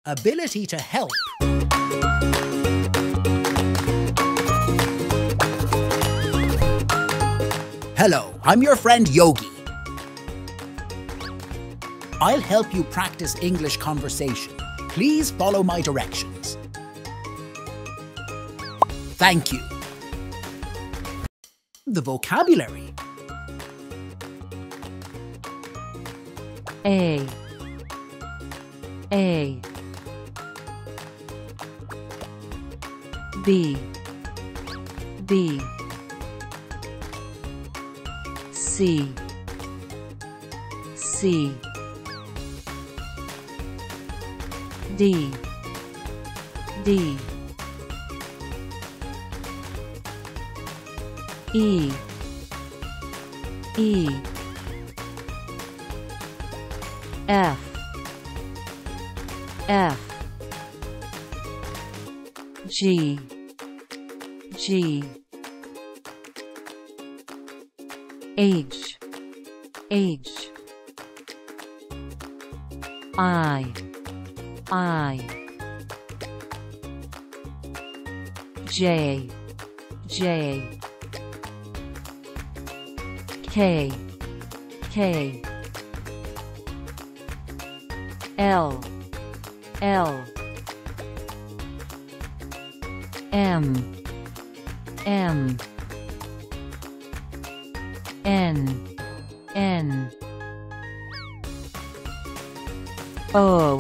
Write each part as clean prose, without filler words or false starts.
Ability to help. Hello, I'm your friend Yogi. I'll help you practice English conversation. Please follow my directions. Thank you. The vocabulary. A B C D E F G H I J K L M N O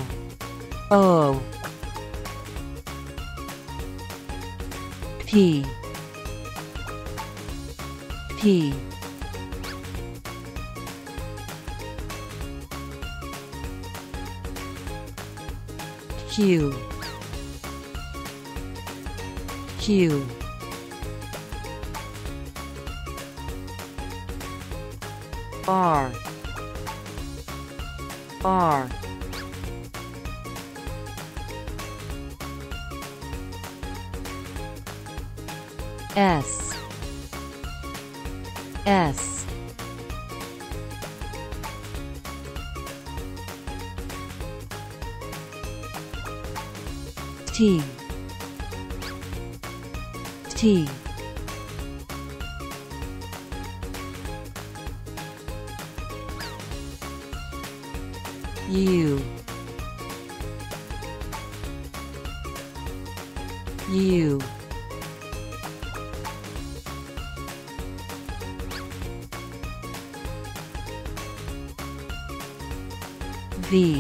P Q R S T U V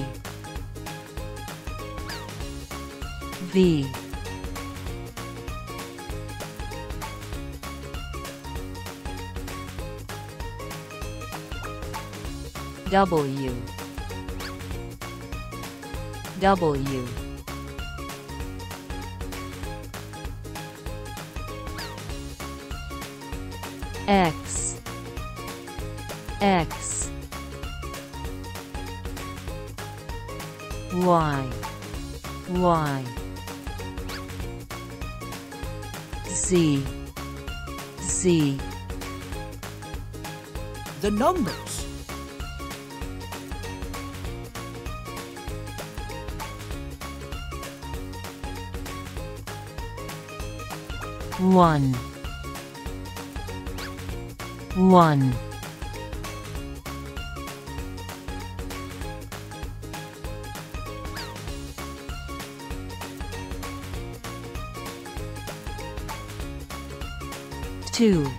W X Y Z The numbers. One 2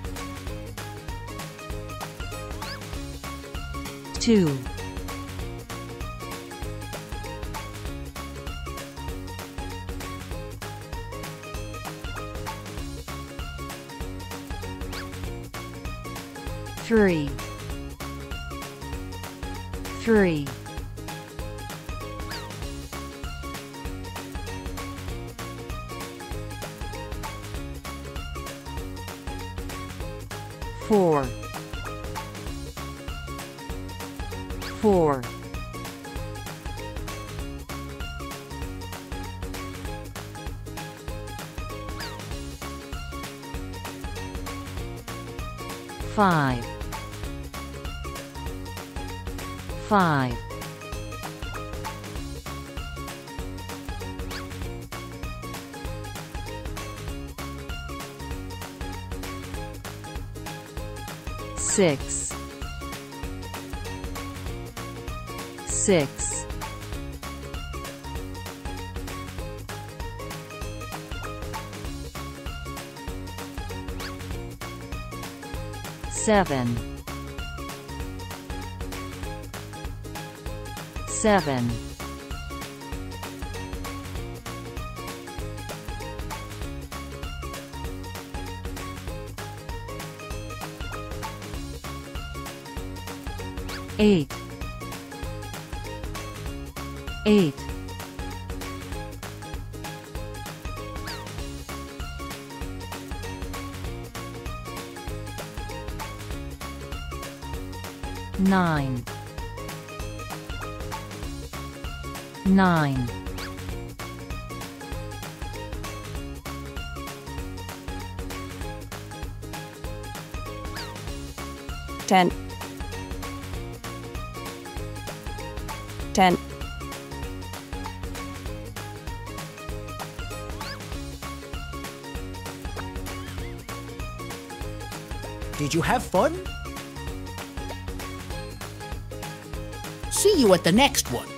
3 4 5 5 6, 6, 7, 7, 8, 8, 9, 9, 10, 10, Did you have fun? See you at the next one.